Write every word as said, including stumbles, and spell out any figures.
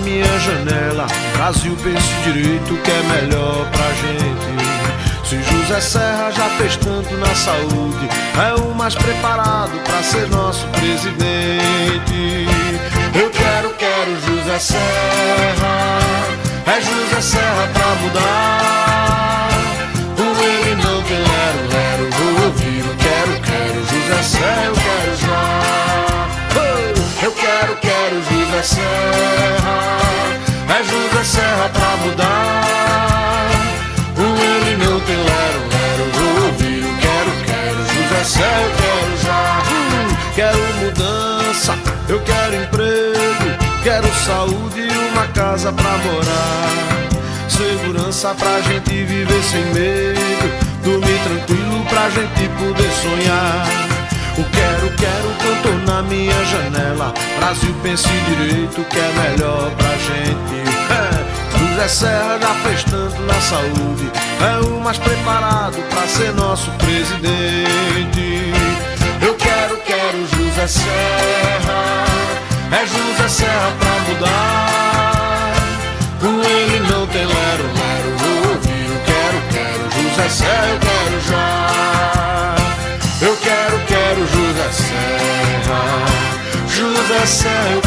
minha janela. Brasil, pense direito que é melhor pra gente. Se José Serra já fez tanto na saúde, é o mais preparado pra ser nosso presidente. Eu quero, quero José Serra, é José Serra pra mudar. Com ele não tem lero, lero, vou ouvir o quero, quero José Serra, eu quero já. Oh, eu quero, quero José Serra, é José Serra pra mudar. Com ele não tem lero, lero, vou ouvir o quero, quero José Serra, eu quero já. Hum, quero mudança, eu quero emprego, quero saúde e uma casa pra morar. Segurança pra gente viver sem medo, dormir tranquilo pra gente poder sonhar. O quero, quero cantor na minha janela. Brasil, pense direito que é melhor pra gente. É, José Serra já fez tanto na saúde, é o mais preparado pra ser nosso presidente. Eu quero, quero José Serra, é José Serra pra mudar. Com ele não tem lero, lero, vou ouvir o quero, quero José Serra, eu quero já. Eu quero, quero José Serra, José Serra, eu